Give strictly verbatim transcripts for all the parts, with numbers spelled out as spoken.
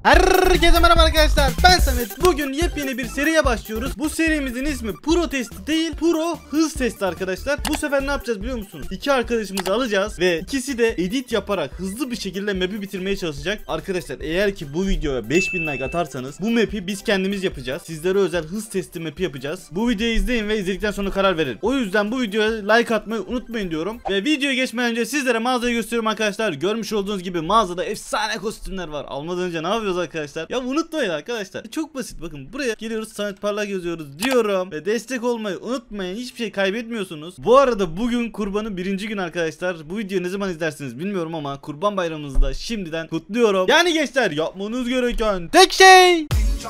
Herkese merhaba arkadaşlar, ben Samet. Bugün yepyeni bir seriye başlıyoruz. Bu serimizin ismi Pro Testi değil, Pro Hız Testi arkadaşlar. Bu sefer ne yapacağız biliyor musunuz? İki arkadaşımızı alacağız ve ikisi de edit yaparak hızlı bir şekilde map'i bitirmeye çalışacak. Arkadaşlar eğer ki bu videoya beş bin like atarsanız bu map'i biz kendimiz yapacağız. Sizlere özel hız testi map'i yapacağız. Bu videoyu izleyin ve izledikten sonra karar verin. O yüzden bu videoya like atmayı unutmayın diyorum. Ve videoya geçmeden önce sizlere mağazayı gösteriyorum arkadaşlar. Görmüş olduğunuz gibi mağazada efsane kostümler var. Almadan önce ne yapıyoruz arkadaşlar? Ya unutmayın arkadaşlar. Çok basit, bakın buraya geliyoruz, Samet Parlak yazıyoruz diyorum ve destek olmayı unutmayın. Hiçbir şey kaybetmiyorsunuz. Bu arada bugün kurbanın birinci gün arkadaşlar. Bu videoyu ne zaman izlersiniz bilmiyorum ama kurban bayramınızı da şimdiden kutluyorum. Yani gençler, yapmanız gereken tek şey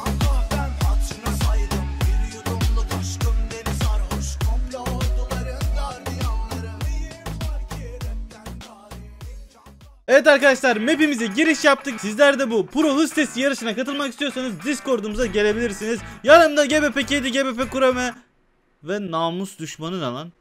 evet arkadaşlar, map'imize giriş yaptık. Sizler de bu Pro Hız Testi yarışına katılmak istiyorsanız Discord'umuza gelebilirsiniz. Yanımda G B P Kedi, G B P Kurame ve namus düşmanı ne lan?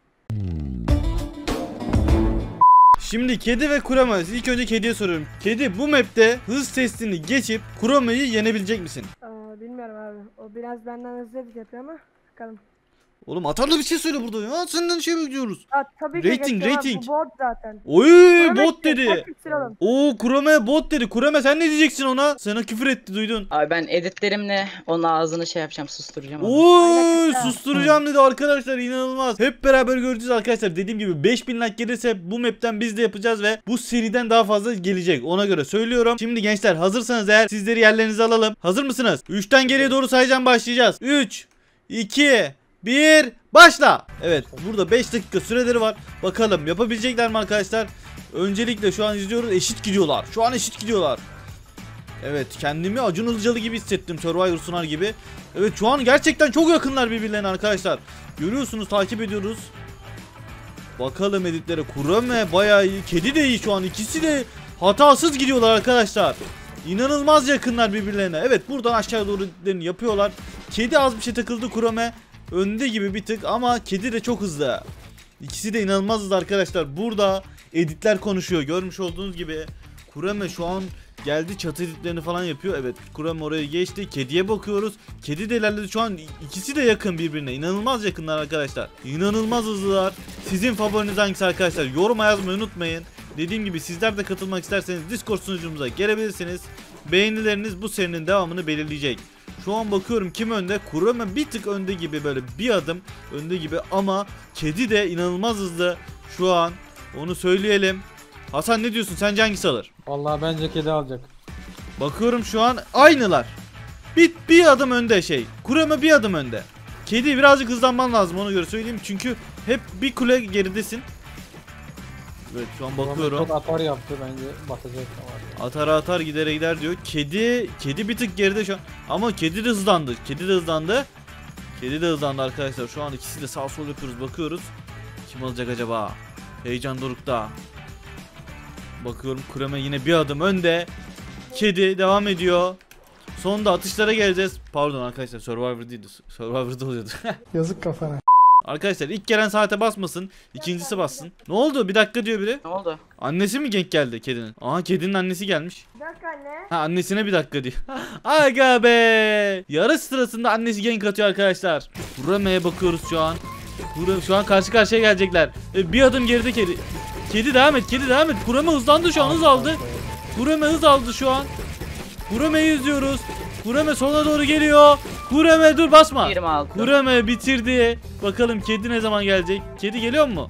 Şimdi Kedi ve Kurame, ilk önce Kedi'ye soruyorum. Kedi, bu map'te hız testini geçip Kurame'yi yenebilecek misin? Aa, bilmiyorum abi. O biraz benden hızlı edit yapıyor ama bakalım. Oğlum atarlı bir şey söyle burada ya. Senden şey bekliyoruz. Aa, tabii ki Rating, geçeceğim rating. abi, bu bot zaten. Oy, Kurame bot işte, dedi. Oo, Kurame bot dedi. Kurame sen ne diyeceksin ona? Sana küfür etti, duydun. Abi ben editlerimle onun ağzını şey yapacağım, susturacağım onu. Oy, susturacağım dedi arkadaşlar, inanılmaz. Hep beraber göreceğiz arkadaşlar. Dediğim gibi beş bin like gelirse bu map'ten biz de yapacağız ve bu seriden daha fazla gelecek. Ona göre söylüyorum. Şimdi gençler, hazırsanız eğer sizleri yerlerinize alalım. Hazır mısınız? üçten geriye doğru sayacağım, başlayacağız. üç, iki, bir, başla. Evet, burada beş dakika süreleri var. Bakalım yapabilecekler mi arkadaşlar? Öncelikle şu an izliyoruz, eşit gidiyorlar. Şu an eşit gidiyorlar. Evet, kendimi Acun Ilıcalı gibi hissettim, Survivor sunar gibi. Evet, şu an gerçekten çok yakınlar birbirlerine arkadaşlar. Görüyorsunuz, takip ediyoruz. Bakalım editlere. Kurame bayağı iyi, Kedi de iyi şu an. İkisi de hatasız gidiyorlar arkadaşlar. İnanılmaz yakınlar birbirlerine. Evet, buradan aşağı doğru editlerini yapıyorlar. Kedi az bir şey takıldı, Kurame önde gibi bir tık ama Kedi de çok hızlı. İkisi de inanılmaz hızlı arkadaşlar. Burada editler konuşuyor. Görmüş olduğunuz gibi Kurame şu an geldi, çatı editlerini falan yapıyor. Evet, Kurame oraya geçti. Kediye bakıyoruz. Kedi de ilerledi. Şu an ikisi de yakın birbirine. İnanılmaz yakınlar arkadaşlar. İnanılmaz hızlılar. Sizin favoriniz hangisi arkadaşlar? Yoruma yazmayı unutmayın. Dediğim gibi sizler de katılmak isterseniz Discord sunucumuza gelebilirsiniz. Beğenileriniz bu serinin devamını belirleyecek. Şu an bakıyorum kim önde? Kurame bir tık önde gibi, böyle bir adım önde gibi ama Kedi de inanılmaz hızlı şu an, onu söyleyelim. Hasan ne diyorsun, sence hangisi alır? Vallahi bence Kedi alacak. Bakıyorum şu an aynılar. Bir, bir adım önde şey. Kurame bir adım önde. Kedi birazcık hızlanman lazım, ona göre söyleyeyim çünkü hep bir kule geridesin. Evet, şu an bakıyorum. Çok atar yaptı, bence batacak. Atar atar gidere gider diyor. Kedi Kedi bir tık geride şu an. Ama Kedi de hızlandı. Kedi de hızlandı. Kedi de hızlandı arkadaşlar. Şu an ikisi de sağ sol yapıyoruz, bakıyoruz. Kim alacak acaba? Heyecan dorukta. Bakıyorum, Kurame yine bir adım önde. Kedi devam ediyor. Sonunda atışlara geleceğiz. Pardon arkadaşlar, Survivor değildi. Survivor'da oluyordu. Yazık kafana. Arkadaşlar ilk gelen saate basmasın, ikincisi bassın. Ne oldu? Bir dakika diyor biri. Ne oldu? Annesi mi gank geldi kedinin? Aha, kedinin annesi gelmiş. Bir dakika anne. Ha, annesine bir dakika diyor. Aga be! Yarış sırasında annesi gank atıyor arkadaşlar. Kurame'ye bakıyoruz şu an. Kurame, şu an karşı karşıya gelecekler. E, bir adım geride Kedi. Kedi devam et, Kedi devam et. Kurame hızlandı şu an, hız aldı. Kurame hız aldı şu an. Kurame'yi izliyoruz. Kurame sona doğru geliyor. Kurame dur, basma. yirmi altı. Kurame bitirdi. Bakalım Kedi ne zaman gelecek? Kedi geliyor mu?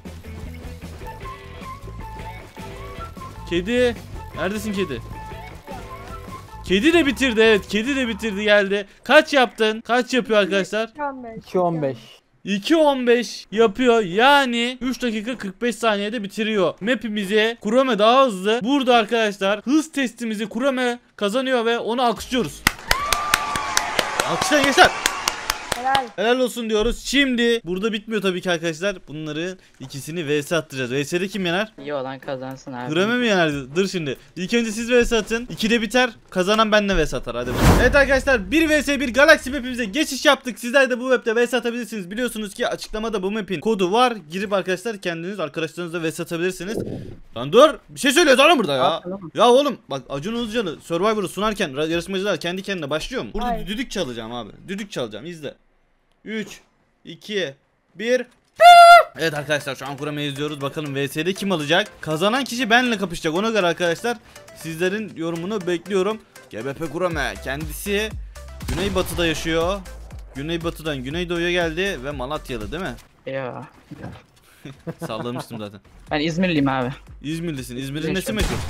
Kedi. Neredesin Kedi? Kedi de bitirdi, evet. Kedi de bitirdi, geldi. Kaç yaptın? Kaç yapıyor arkadaşlar? iki on beş. iki on beş yapıyor. Yani üç dakika kırk beş saniyede bitiriyor. Map'imizi Kurame daha hızlı. Burada arkadaşlar hız testimizi Kurame kazanıyor ve onu alkışlıyoruz. Alkışlayın gençler. Helal. Helal olsun diyoruz. Şimdi burada bitmiyor tabii ki arkadaşlar. Bunları ikisini V S attıracağız. V S'de kim yener? İyi olan kazansın abi. Greme mi yener? Dur şimdi. İlk önce siz V S atın. ikide biter. Kazanan benle V S atar. Hadi bakalım. Evet arkadaşlar, bir V S bir Galaxy map'imize geçiş yaptık. Sizler de bu map'te V S atabilirsiniz. Biliyorsunuz ki açıklamada bu map'in kodu var. Girip arkadaşlar kendiniz arkadaşlarınızla V S atabilirsiniz. Lan dur. Bir şey söylüyor sana burada ya. Ya oğlum bak, Acun Ilıcalı Survivor'u sunarken yarışmacılar kendi kendine başlıyor mu? Burada Hayır. düdük çalacağım abi. Düdük çalacağım. İzle. üç, iki, bir. Evet arkadaşlar, şu an Kurama'yı izliyoruz. Bakalım V S'de kim alacak? Kazanan kişi benimle kapışacak. Ona göre arkadaşlar sizlerin yorumunu bekliyorum. G B P Kurama kendisi Güneybatı'da yaşıyor. Güneybatı'dan Güneydoğu'ya geldi ve Malatyalı değil mi? Ya. Sallamıştım zaten. Ben İzmirliyim abi. İzmirlisin. İzmir'in nesi Yaşıyorum. meşhur?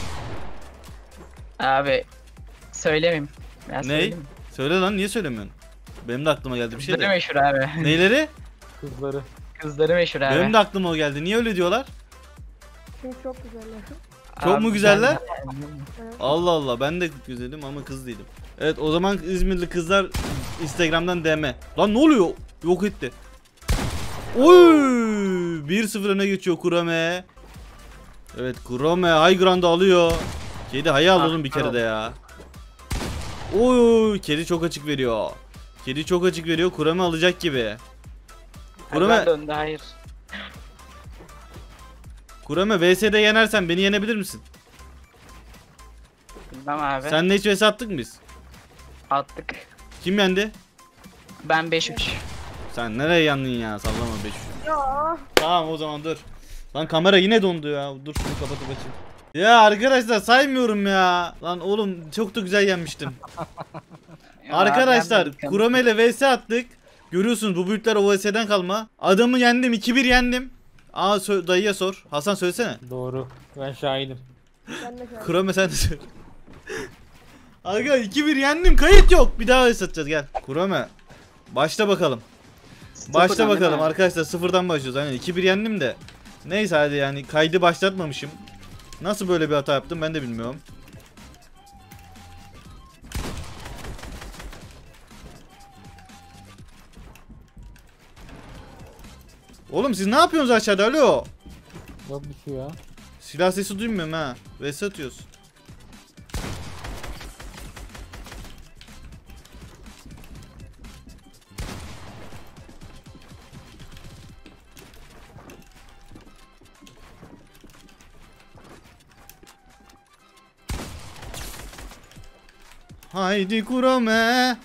Abi söylemeyeyim. Ben Ney? söyleyeyim. Söyle lan, niye söylemiyorsun? Benim de aklıma geldi bir şey Kızları de. meşhur abi. Neyleri? Kızları. Kızları meşhur abi. Benim de aklıma o geldi. Niye öyle diyorlar? Çünkü çok güzeller. Çok Abi, mu güzeller? Evet. Allah Allah, ben de güzelim ama kız değilim. Evet, o zaman İzmirli kızlar Instagram'dan D M. Lan ne oluyor? Yok etti. Oy! bir sıfır öne geçiyor Kurame. Evet, Kurame high ground'ı alıyor. Kedi hayal Ah, oğlum bir kere tamam. de ya. Oy! Kedi çok açık veriyor. Kedi çok açık veriyor. Kurame alacak gibi. Kurame, Kurame döndü, hayır. Kurame V S'de yenersen beni yenebilir misin? Bilmem abi. Seninle hiç V S attık mı biz? Attık. Kim yendi? Ben beş üç. Sen nereye yandın ya? Sallama beş. Ya. Tamam o zaman dur. Lan kamera yine dondu ya. Dur şunu kapatıp açayım. Ya arkadaşlar saymıyorum ya. Lan oğlum çok da güzel yenmiştim. Arkadaşlar Kurame ile V S attık. Görüyorsunuz bu büyükler O V S'den kalma. Adamı yendim, iki bir yendim. Aa sö- dayıya sor. Hasan söylesene. Doğru. Ben şahidim. Ben de şöyle. Kurame sen de söyle. Aga iki bir yendim, kayıt yok. Bir daha V S atacağız, gel. Kurame. Başla bakalım. Başla bakalım arkadaşlar, sıfırdan başlıyoruz. Hani iki bir yendim de. Neyse hadi, yani kaydı başlatmamışım. Nasıl böyle bir hata yaptım ben de bilmiyorum. Oğlum siz ne yapıyorsunuz aşağıda? Alo. Yok bir şey ya. Silah sesi duymuyorum ha. V S atıyoruz. Haydi Kurame.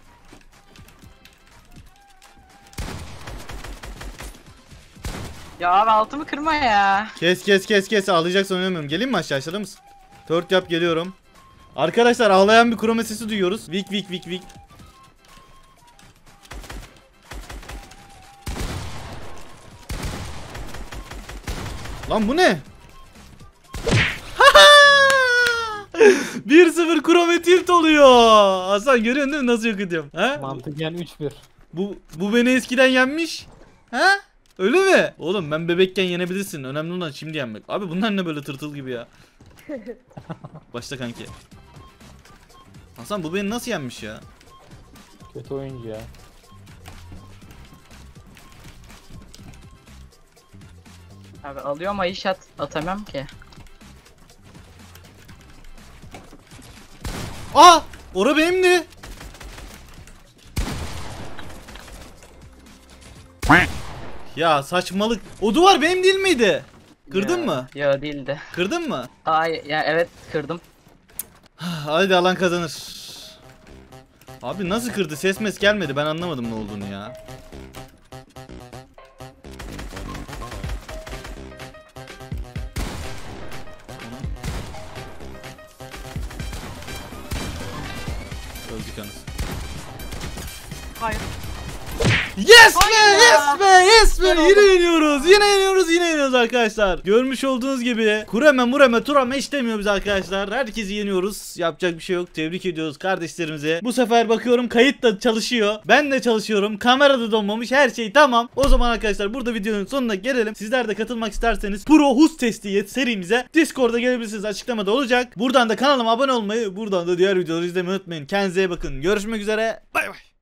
Ya abi altımı kırma ya. Kes kes kes kes, ağlayacaksan oynamıyorum. Geleyim mi aşağı, aşağıda mısın? Dört yap, geliyorum. Arkadaşlar ağlayan bir Kurame sesi duyuyoruz. Vik vik vik vik. Lan bu ne? bir sıfır Kurame tilt oluyor. Hasan görüyorsun değil mi nasıl yok ediyorum? He? Mantıken üç bir. Bu bu beni eskiden yenmiş. He? Öyle mi? Oğlum ben bebekken yenebilirsin. Önemli olan şimdi yenmek. Abi bunlar ne böyle tırtıl gibi ya? Başla kanki. Hasan bu beni nasıl yenmiş ya? Kötü oyuncu ya. Abi alıyor ama hiç at atamam ki. Aa! Ora benimdi. Ya saçmalık. O duvar benim değil miydi? Kırdın Ya- mı? Ya değildi. Kırdın mı? Ay ya evet kırdım. Hadi alan kazanır. Abi nasıl kırdı? Ses mes gelmedi. Ben anlamadım ne olduğunu ya. Öldük anasını. Hayır. Yes be, Hayır ya. yes be, yes be. Ben Yine oldum. yeniyoruz, yine yeniyoruz, yine yeniyoruz arkadaşlar. Görmüş olduğunuz gibi Kurame, Murame, Turame istemiyor biz arkadaşlar. Herkesi yeniyoruz. Yapacak bir şey yok. Tebrik ediyoruz kardeşlerimize. Bu sefer bakıyorum kayıt da çalışıyor. Ben de çalışıyorum. Kamerada donmamış. Her şey tamam. O zaman arkadaşlar burada videonun sonuna gelelim. Sizler de katılmak isterseniz Pro Huz Testi serimize Discord'a gelebilirsiniz. Açıklamada olacak. Buradan da kanalıma abone olmayı, buradan da diğer videoları izlemeyi unutmayın. Kendinize iyi bakın. Görüşmek üzere. Bay bay.